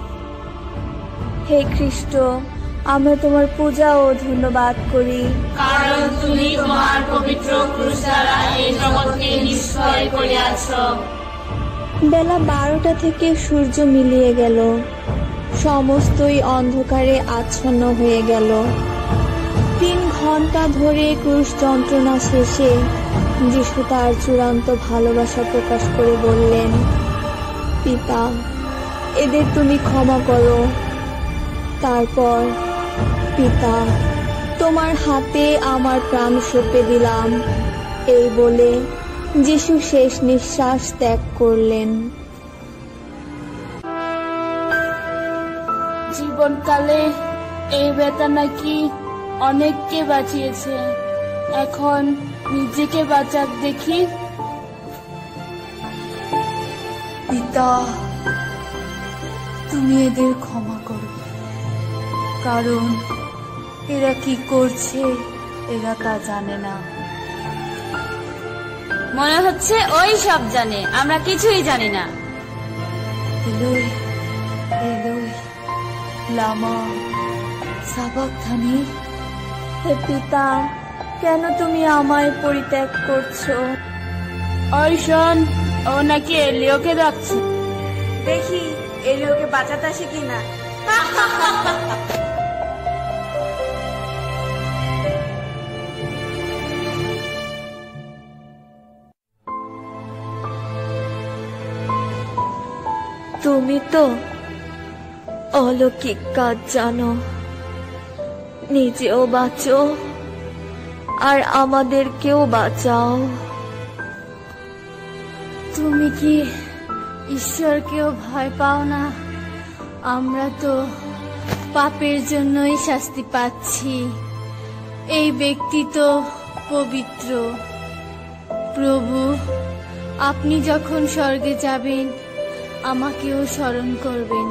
S4: হে খ্রিস্ট, আমরা তোমার পূজা ও ধন্যবাদ করি,
S9: কারণ তুমি তোমার পবিত্র ক্রুশ দ্বারা এই জগৎকে নিশ্চয় করিয়াছ।
S4: বেলা বারোটা থেকে সূর্য মিলিয়ে গেল, সমস্তই অন্ধকারে আচ্ছন্ন হয়ে গেল। তিন ঘন্টা ধরে ক্রুশ যন্ত্রণা শেষে যিশু তার চূড়ান্ত ভালোবাসা প্রকাশ করে বললেন, পিতা, এদের তুমি ক্ষমা করো। তারপর, পিতা, তোমার হাতে আমার প্রাণ সঁপে দিলাম। এই বলে যিশু শেষ নিঃশ্বাস ত্যাগ করলেন।
S10: জীবনকালে এই ব্যথা নাকি অনেককে বাঁচিয়েছে, এখন নিজেকে বাঁচাক দেখি।
S2: পিতা, তুমি এদের ক্ষমা করো, কারণ এরা কি করছে এরা তা জানে না।
S6: মনে হচ্ছে ওই সব জানে, আমরা কিছুই জানি না।
S2: এলোই এলোই লামা সাবাকথানি।
S4: হে পিতা, কেন তুমি আমায় পরিত্যাগ করছো?
S10: ওই শোন, ও নাকি এলিওকে ডাকছে।
S3: দেখি এলিওকে বাঁচাতে আসে কিনা।
S4: তুমি তো অলৌকিক কাজ জানো, নিজেও বাঁচো আর আমাদেরকেও বাঁচাও।
S10: তুমি কি ঈশ্বরকেও ভয় পাও না? আমরা তো পাপের জন্যই শাস্তি পাচ্ছি। এই ব্যক্তি তো পবিত্র। প্রভু, আপনি যখন স্বর্গে যাবেন আমাকেও স্মরণ করবেন।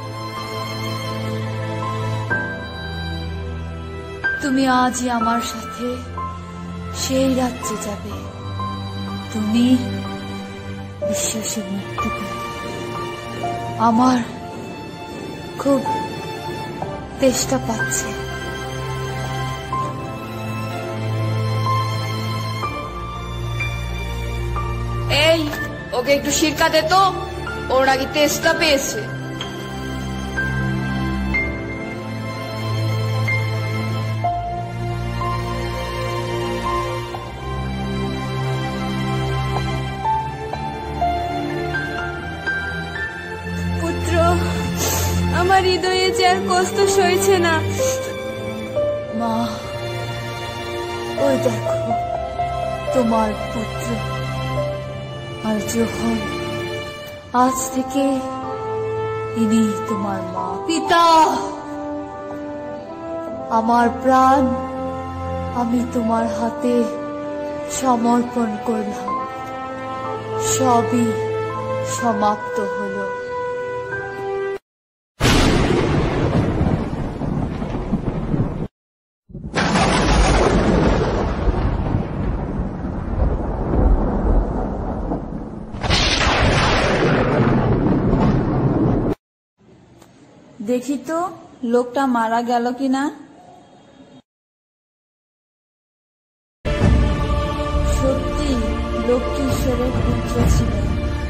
S2: তুমি আজই আমার সাথে সেই রাজ্যে যাবে। তুমি বিশ্বাসে মুক্তি পেলে। আমার খুব তেষ্টা পাচ্ছে।
S5: এই, ওকে একটু সিরকা দে তো, ওর নাকি তেষ্টা পেয়েছে।
S3: পুত্র, আমার হৃদয়ে যে আর কষ্ট সইছে না।
S2: মা, ওই দেখো তোমার পুত্র। আর যখন আজ থেকে ইনি তোমার মা। পিতা, আমার প্রাণ আমি তোমার হাতে সমর্পণ করলাম। সবই সমাপ্ত হলো।
S3: দেখি তো লোকটা মারা গেল কিনা। সত্যি লোকটি ঈশ্বরের পুত্র ছিলেন।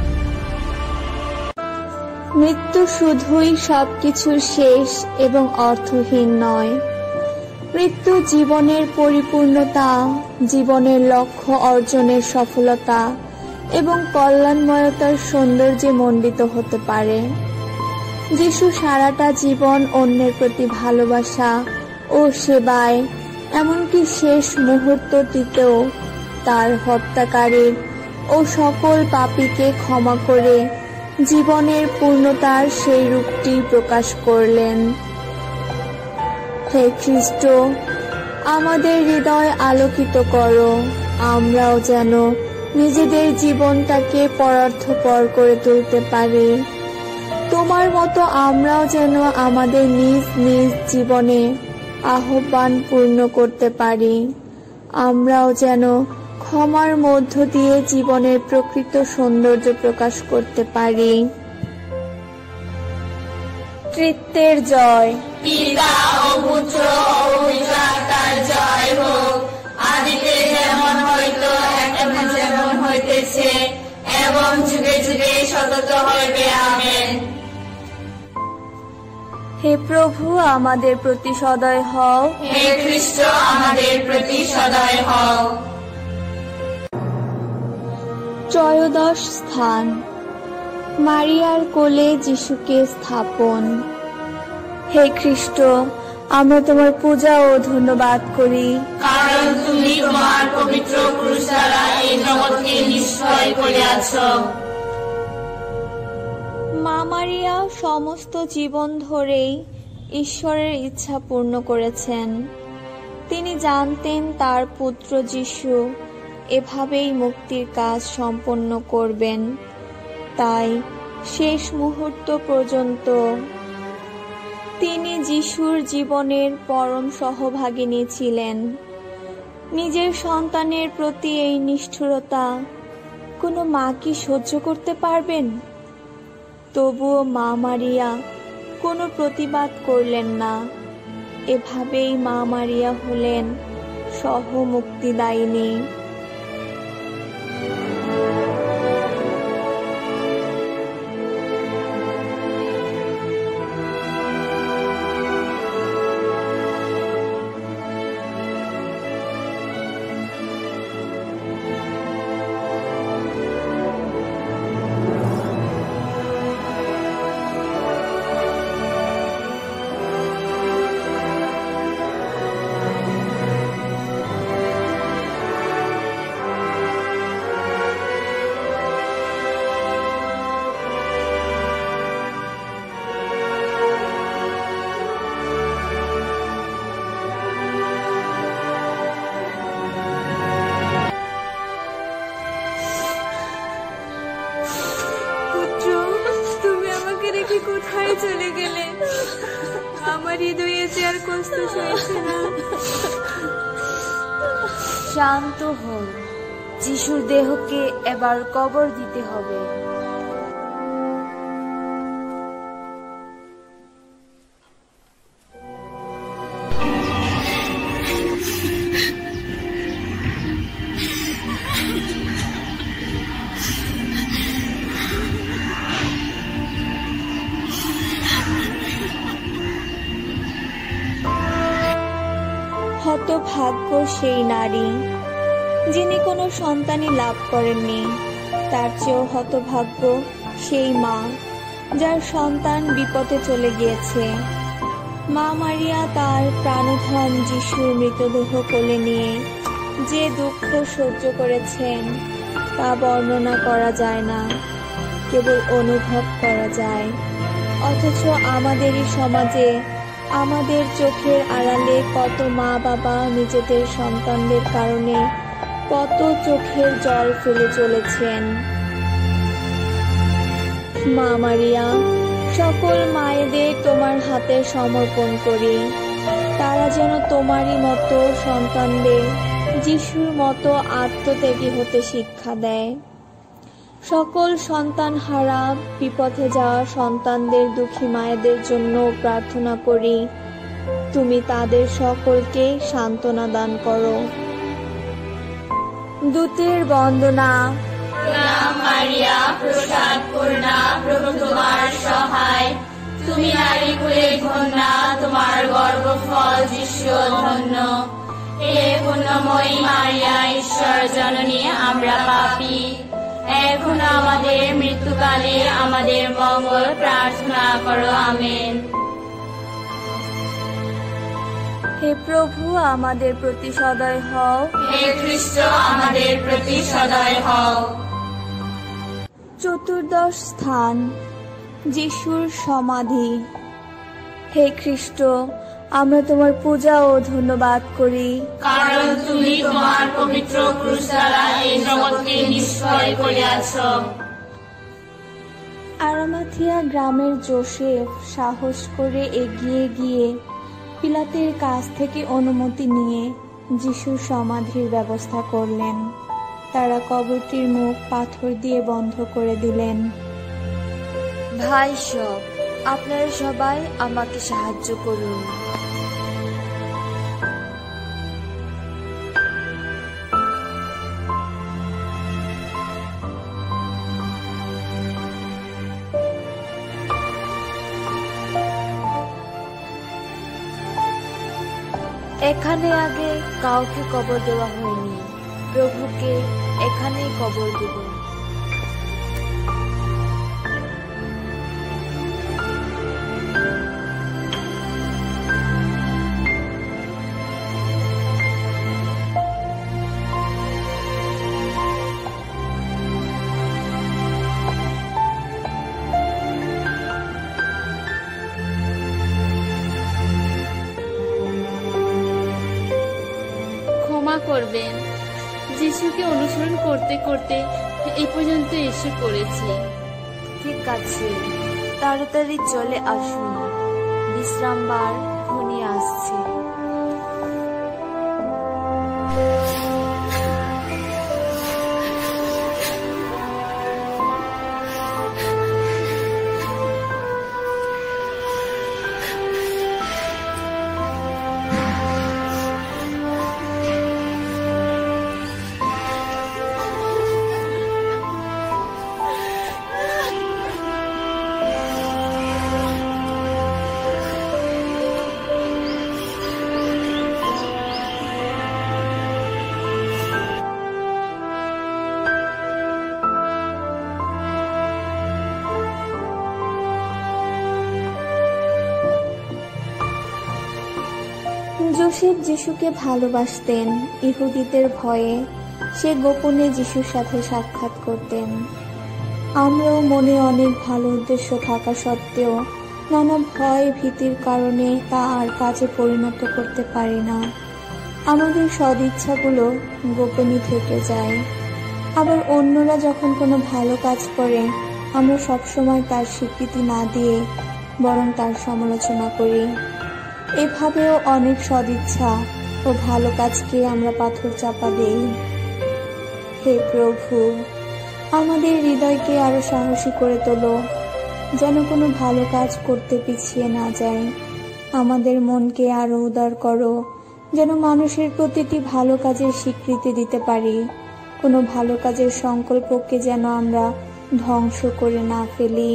S4: মৃত্যু শুধুই সবকিছুর শেষ এবং অর্থহীন নয়। মৃত্যু জীবনের পরিপূর্ণতা, জীবনের লক্ষ্য অর্জনের সফলতা এবং কল্যাণময়তার সৌন্দর্যে মণ্ডিত হতে পারে। যিশু সারাটা জীবন অন্যের প্রতি ভালোবাসা ও সেবায়, এমনকি শেষ মুহূর্তটিতেও তার হত্যাকারীর ও সকল পাপীকে ক্ষমা করে জীবনের পূর্ণতার সেই রূপটি প্রকাশ করলেন। হে খ্রিস্ট, আমাদের হৃদয় আলোকিত করো, আমরাও যেন নিজেদের জীবনটাকে পরার্থপর করে তুলতে পারি। তোমার মতো আমরাও যেন আমাদের নিজ নিজ জীবনে আহ্বান পূর্ণ করতে পারি। আমরাও যেন ক্ষমার মধ্য দিয়ে জীবনের প্রকৃত সৌন্দর্য প্রকাশ করতে পারি। তৃত্বের জয়।
S9: পিতা ও পুত্র ও পবিত্র আত্মার জয় হোক, আদিতে যেমন হইতো এখন যেমন হইতেছে এবং যুগে যুগে সতত হইবে। আমেন।
S4: হে প্রভু, আমাদের প্রতি সদয় হও।
S9: হে খ্রিস্ট, আমাদের প্রতি সদয় হও।
S4: ত্রয়োদশ স্থান, মারিয়ার কোলে যিশুকে স্থাপন। হে খ্রিস্ট, আমরা তোমার পূজা ও ধন্যবাদ করি,
S9: কারণ তুমি তোমার পবিত্র ক্রুশ দ্বারা এই জগৎকে নিশ্চয় করিয়াছ।
S4: মা মারিয়া সমস্ত জীবন ধরেই ঈশ্বরের ইচ্ছা পূর্ণ করেছেন। তিনি জানতেন তার পুত্র যিশু এভাবেই মুক্তির কাজ সম্পন্ন করবেন, তাই শেষ মুহূর্ত পর্যন্ত তিনি যিশুর জীবনের পরম সহভাগিনী ছিলেন। নিজের সন্তানের প্রতি এই নিষ্ঠুরতা কোনো মা কি সহ্য করতে পারবেন? তবুও মা মারিয়া কোনো প্রতিবাদ করলেন না। এভাবেই মা মারিয়া হলেন সহ মুক্তিদায়িনী। কোথায় চলে গেলে? আমার হৃদয়ে যে আর কষ্ট সইছে না।
S3: শান্ত হন, যিশুর দেহকে এবার কবর দিতে হবে।
S4: হতভাগ্য সেই নারী যিনি কোনো সন্তানই লাভ করেননি। তার চেয়েও হতভাগ্য সেই মা যার সন্তান বিপদে চলে গিয়েছে। মা মারিয়া তার প্রাণধন যিশুর মৃতদেহ কোলে নিয়ে যে দুঃখ সহ্য করেছেন তা বর্ণনা করা যায় না, কেবল অনুভব করা যায়। অথচ আমাদেরই সমাজে আমাদের চোখের আড়ালে কত মা বাবা নিজেদের সন্তানদের কারণে কত চোখের জল ফেলে চলেছেন। মা মারিয়া, সকল মায়েদের তোমার হাতে সমর্পণ করি। তারা যেন তোমারই মতো সন্তানদের যিশুর মতো আত্মত্যাগী হতে শিক্ষা দেয়। সকল সন্তান হারা বিপথে যাওয়া সন্তানদের দুঃখী মায়েদের জন্য প্রার্থনা করি, তুমি তাদের সকলকে সান্ত্বনা দান করো। দূতের বন্দনা।
S9: প্রণাম মারিয়া, প্রসাদ পূর্ণা, প্রভু তোমার সহায়। তুমি নারী কুলে ধন্যা, তোমার গর্ভফল যিশু ধন্য। হে পুণ্যময়ী মারিয়া, ঈশ্বর জননী, আমরা পাপী, এখন আমাদের মৃত্যুকালে আমাদের মঙ্গল প্রার্থনা করো। আমেন।
S4: হে প্রভু, আমাদের প্রতি সদয় হও।
S9: হে খ্রিস্ট, আমাদের প্রতি সদয় হও।
S4: চতুর্দশ স্থান, যিশুর সমাধি। হে খ্রিস্ট, আমরা তোমার পূজা ও ধন্যবাদ করি,
S9: কারণ তুমি তোমার পবিত্র ক্রুশ দ্বারা এই জগৎকে নিশ্চয় করিয়াছ।
S4: আরামাথিয়া গ্রামের যোসেফ সাহস করে এগিয়ে গিয়ে পিলাতের কাছ থেকে অনুমতি নিয়ে যিশুর সমাধির ব্যবস্থা করলেন। তারা কবরটির মুখ পাথর দিয়ে বন্ধ করে দিলেন।
S3: ভাই সব, আপনারা সবাই আমাকে সাহায্য করুন। এখানে আগে কাউকে কবর দেওয়া হয়নি, প্রভুকে এখানেই কবর দেব।
S10: করবেন। যিশুকে অনুসরণ করতে করতে এই পর্যন্ত এসে পড়েছি।
S3: ঠিক আছে, তাড়াতাড়ি চলে আসুন, বিশ্রামবার ঘনিয়ে আসছে।
S4: যোসেফ যিশুকে ভালোবাসতেন। ইহুদিদের ভয়ে সে গোপনে যিশুর সাথে সাক্ষাৎ করতেন। আমরাও মনে অনেক ভালো উদ্দেশ্য থাকা সত্ত্বেও নানা ভয় ভীতির কারণে তা আর কাজে পরিণত করতে পারি না। আমাদের সদিচ্ছাগুলো গোপনই থেকে যায়। আবার অন্যরা যখন কোনো ভালো কাজ করে আমরা সবসময় তার স্বীকৃতি না দিয়ে বরং তার সমালোচনা করি। এভাবেও অনেক সদিচ্ছা ও ভালো কাজকে আমরা পাথর চাপা দেই। হে প্রভু, আমাদের হৃদয়কে আরো সাহসী করে তোলো, যেন কোনো ভালো কাজ করতে পিছিয়ে না যায়। আমাদের মনকে আরো উদার করো, যেন মানুষের প্রতিটি ভালো কাজের স্বীকৃতি দিতে পারি। কোনো ভালো কাজের সংকল্পকে যেন আমরা ধ্বংস করে না ফেলি।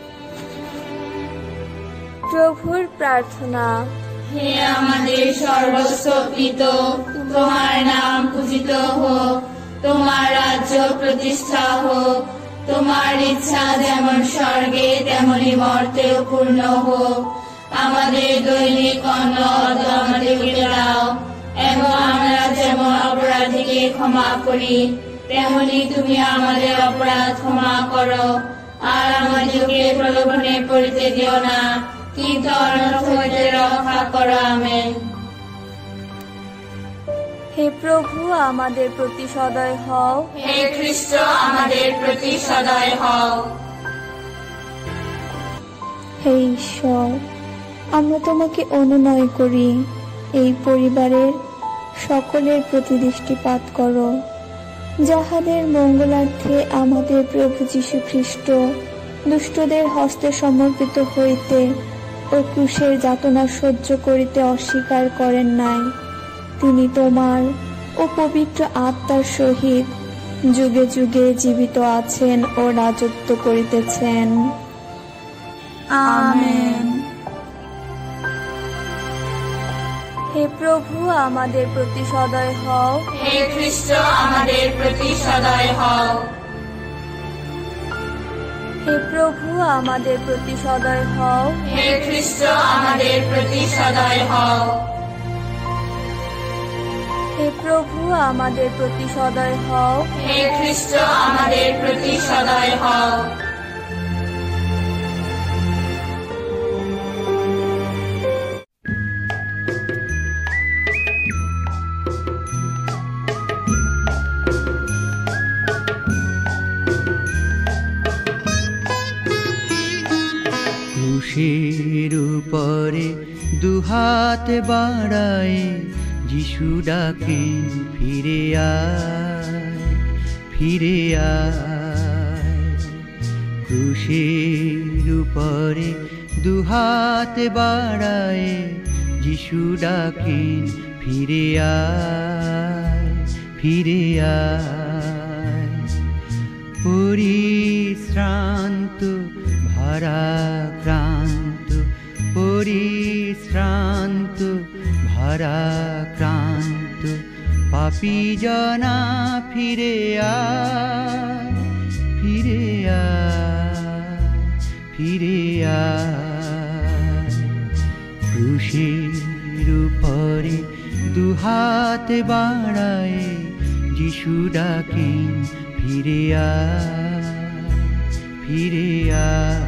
S3: প্রভুর প্রার্থনা।
S9: হে আমাদের সর্বস্ব পিতা, তোমার নাম পূজিত হোক, তোমার রাজ্য প্রতিষ্ঠা হোক, তোমার ইচ্ছা যেমন স্বর্গে তেমনি মর্তেও পূর্ণ হোক। আমাদের দৈনিক অন্ন আমাদেরকে দাও, এবং আমরা যেমন অপরাধীকে ক্ষমা করি তেমনি তুমি আমাদের অপরাধ ক্ষমা করো। আর আমাদেরকে প্রলোভনে পড়িতে দিও না, কিন্তু অনর্থ হইতে রক্ষা করো। আমেন।
S3: হে প্রভু, আমাদের প্রতি সদয় হও।
S9: হে খ্রিস্ট, আমাদের প্রতি সদয় হও।
S4: হে ঈশ্বর, আমরা তোমাকে অনুনয় করি, এই পরিবারের সকলের প্রতি দৃষ্টিপাত করো, যাহাদের মঙ্গলার্থে আমাদের প্রভু যীশু খ্রিস্ট দুষ্টদের হস্তে সমর্পিত হইতে ও ক্রুশের যাতনা সহ্য করিতে অস্বীকার করেন নাই। তিনি তোমার ও পবিত্র আত্মার সহিত যুগে যুগে জীবিত আছেন ও রাজত্ব করিতেছেন।
S3: আমেন। হে প্রভু, আমাদের প্রতি সদয় হও।
S9: হে খ্রিস্ট, আমাদের প্রতি সদয় হও।
S3: হে প্রভু, আমাদের প্রতি সদয় হও।
S9: হে খ্রিস্ট, আমাদের প্রতি সদয় হও।
S3: হে প্রভু, আমাদের প্রতি সদয় হও।
S9: হে খ্রিস্ট, আমাদের প্রতি সদয় হও।
S11: ক্রুশের উপরে দুহাত বাড়ায় যিশু ডাকেন, ফিরে আয়, ফিরে আয়। ক্রুশের উপরে দুহাত বাড়ায় যিশু ডাকেন, ফিরে আয়, ফিরে আয়। পরিশ্রান্ত ভারাক্রান্ত, পরিশ্রান্ত ভারাক্রান্ত পাপী জনা, ফিরে আয়, ফিরে আয়, ফিরে আয়। ক্রুশের উপরে দুহাত বাড়ায় যিশু ডাকেন, ফিরে আয়, ফিরে আয়।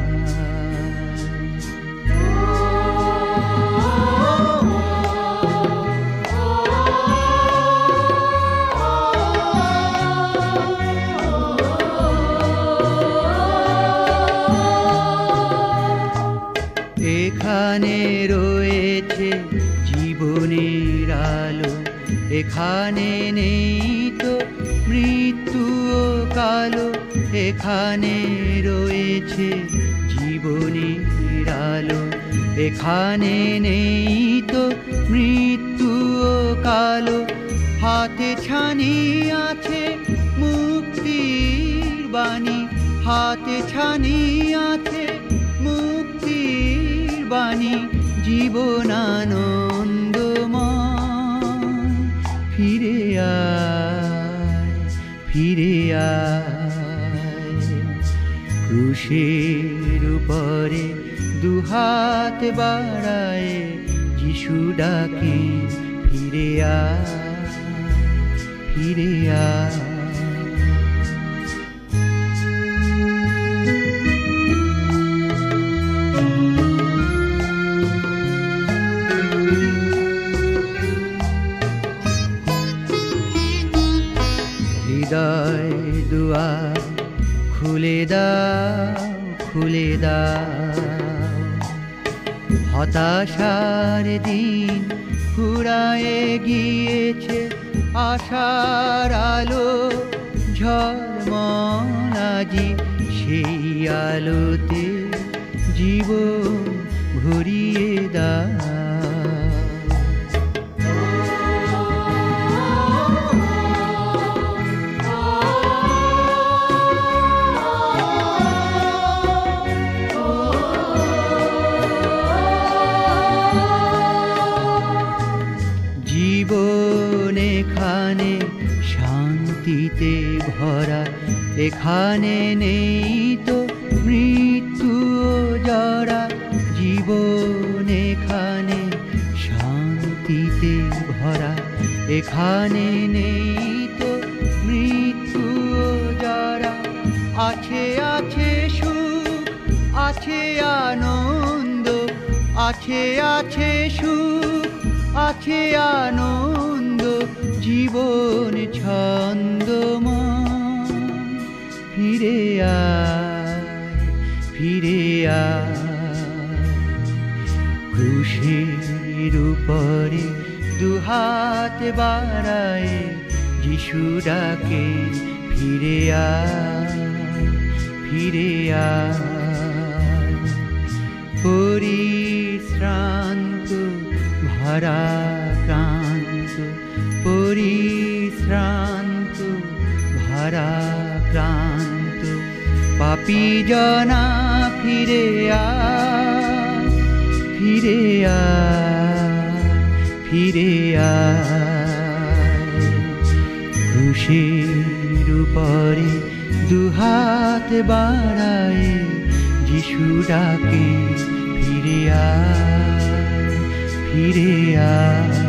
S11: এখানে রয়েছে জীবনের আলো, এখানে নেই তো মৃত্যু ও কালো, এখানে রয়েছে জীবনের আলো, এখানে নেই তো মৃত্যু ও কালো। হাতে ছানি আছে মুক্তির বাণী, হাতে ছানি আছে মুক্তির বাণী, জীবনানন্দময়। ফিরে আয়, ফিরে আয়, ক্রুশের উপরে দুহাত বাড়ায় যিশু ডাকে, ফিরে আয়, ফিরে আয়। হৃদয় দুয়ার খুলে দাও, খুলে দাও, হতাশার দিন ফুরায়ে গিয়েছে, আশার আলো ঝলমলাজি, সেই আলোতে জীবন ভরিয়ে দাও। জীবন এখানে শান্তিতে ভরা, এখানে নেই তো মৃত্যু ও জরা, জীবন এখানে শান্তিতে ভরা, এখানে নেই তো মৃত্যু ও জরা। আছে আছে সুখ, আছে আনন্দ, আছে আছে সুখ, আছে আনন্দ, জীবন ছন্দময়। ফিরে আয়, ফিরে আয়, ক্রুশের উপরে দুহাত বাড়ায় যিশু ডাকে, ফিরে আয়, ফিরে আয়। পরিশ্রান্ত ভারাক্রান্ত, পরিশ্রান্ত ভারাক্রান্ত, পাপী জনা ফিরে আয়, ফিরে আয়, ফিরে আয়। ক্রুশের উপরে দুহাত বাড়ায় যিশু ডাকে, ফিরে আয়, ফিরে আয়।